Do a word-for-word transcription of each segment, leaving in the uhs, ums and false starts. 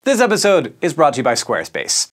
This episode is brought to you by Squarespace.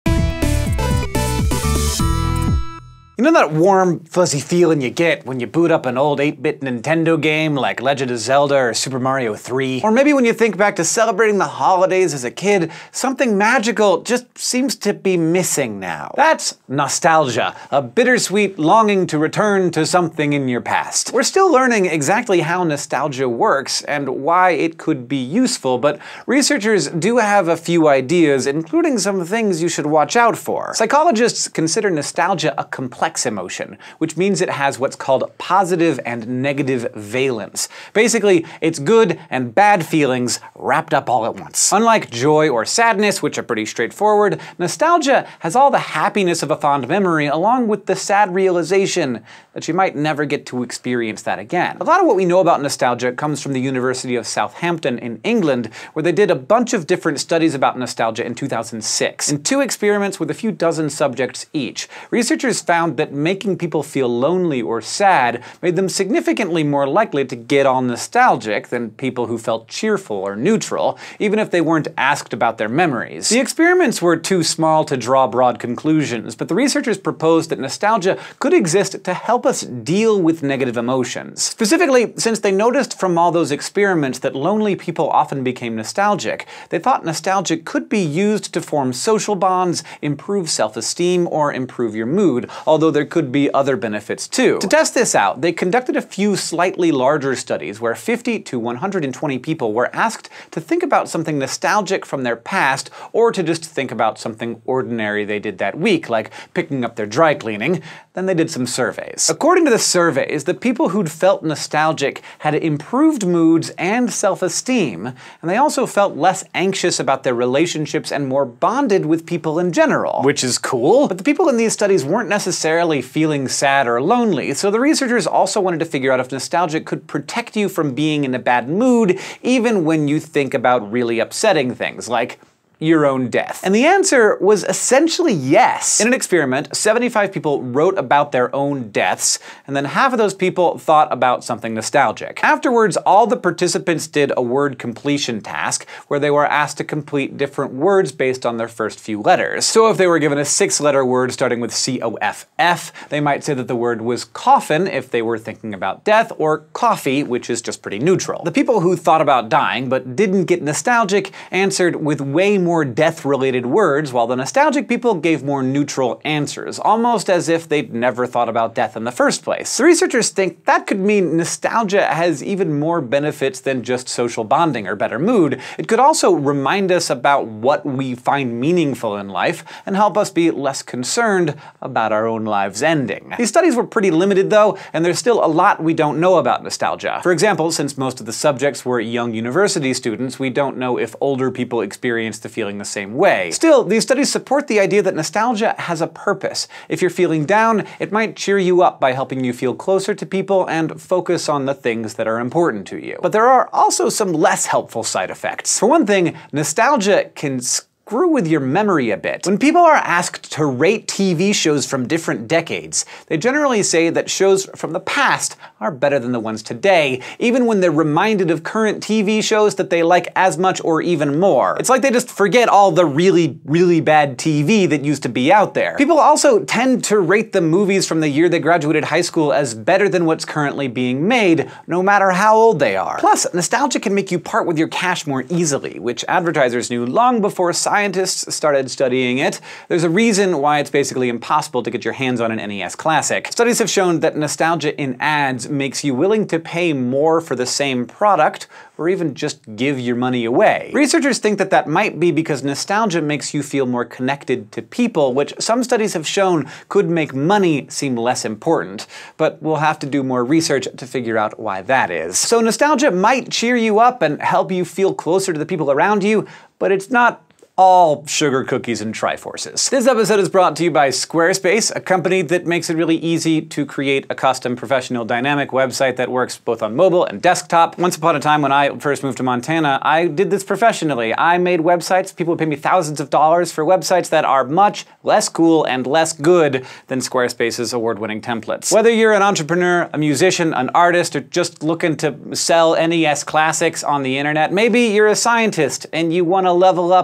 You know that warm, fuzzy feeling you get when you boot up an old eight bit Nintendo game like Legend of Zelda or Super Mario three? Or maybe when you think back to celebrating the holidays as a kid, something magical just seems to be missing now. That's nostalgia, a bittersweet longing to return to something in your past. We're still learning exactly how nostalgia works and why it could be useful, but researchers do have a few ideas, including some things you should watch out for. Psychologists consider nostalgia a complex emotion, which means it has what's called positive and negative valence. Basically, it's good and bad feelings wrapped up all at once. Unlike joy or sadness, which are pretty straightforward, nostalgia has all the happiness of a fond memory along with the sad realization that you might never get to experience that again. A lot of what we know about nostalgia comes from the University of Southampton in England, where they did a bunch of different studies about nostalgia in two thousand six. In two experiments with a few dozen subjects each, researchers found that making people feel lonely or sad made them significantly more likely to get all nostalgic than people who felt cheerful or neutral, even if they weren't asked about their memories. The experiments were too small to draw broad conclusions, but the researchers proposed that nostalgia could exist to help us deal with negative emotions. Specifically, since they noticed from all those experiments that lonely people often became nostalgic, they thought nostalgia could be used to form social bonds, improve self-esteem, or improve your mood, although there could be other benefits too. To test this out, they conducted a few slightly larger studies where fifty to one hundred twenty people were asked to think about something nostalgic from their past, or to just think about something ordinary they did that week, like picking up their dry cleaning. Then they did some surveys. According to the surveys, the people who'd felt nostalgic had improved moods and self-esteem, and they also felt less anxious about their relationships and more bonded with people in general. Which is cool, but the people in these studies weren't necessarily feeling sad or lonely, so the researchers also wanted to figure out if nostalgia could protect you from being in a bad mood, even when you think about really upsetting things, like your own death. And the answer was essentially yes. In an experiment, seventy-five people wrote about their own deaths, and then half of those people thought about something nostalgic. Afterwards, all the participants did a word completion task, where they were asked to complete different words based on their first few letters. So if they were given a six-letter word starting with C O F F, they might say that the word was coffin if they were thinking about death, or coffee, which is just pretty neutral. The people who thought about dying but didn't get nostalgic answered with way more more death-related words, while the nostalgic people gave more neutral answers, almost as if they'd never thought about death in the first place. The researchers think that could mean nostalgia has even more benefits than just social bonding or better mood. It could also remind us about what we find meaningful in life and help us be less concerned about our own lives ending. These studies were pretty limited though, and there's still a lot we don't know about nostalgia. For example, since most of the subjects were young university students, we don't know if older people experience the feeling the same way. Still, these studies support the idea that nostalgia has a purpose. If you're feeling down, it might cheer you up by helping you feel closer to people and focus on the things that are important to you. But there are also some less helpful side effects. For one thing, nostalgia can screw with your memory a bit. When people are asked to rate T V shows from different decades, they generally say that shows from the past are better than the ones today, even when they're reminded of current T V shows that they like as much or even more. It's like they just forget all the really, really bad T V that used to be out there. People also tend to rate the movies from the year they graduated high school as better than what's currently being made, no matter how old they are. Plus, nostalgia can make you part with your cash more easily, which advertisers knew long before science Scientists started studying it. There's a reason why it's basically impossible to get your hands on an N E S Classic. Studies have shown that nostalgia in ads makes you willing to pay more for the same product, or even just give your money away. Researchers think that that might be because nostalgia makes you feel more connected to people, which some studies have shown could make money seem less important. But we'll have to do more research to figure out why that is. So nostalgia might cheer you up and help you feel closer to the people around you, but it's not all sugar cookies and Triforces. This episode is brought to you by Squarespace, a company that makes it really easy to create a custom professional dynamic website that works both on mobile and desktop. Once upon a time when I first moved to Montana, I did this professionally. I made websites. People would pay me thousands of dollars for websites that are much less cool and less good than Squarespace's award-winning templates. Whether you're an entrepreneur, a musician, an artist, or just looking to sell N E S classics on the internet, maybe you're a scientist and you want to level up your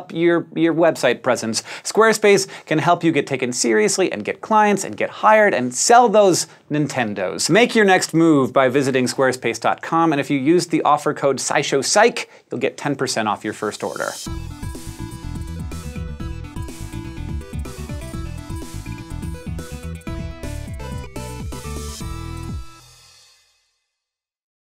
or your website presence, Squarespace can help you get taken seriously and get clients and get hired and sell those Nintendos. Make your next move by visiting squarespace dot com, and if you use the offer code SciShowPsych, you'll get ten percent off your first order.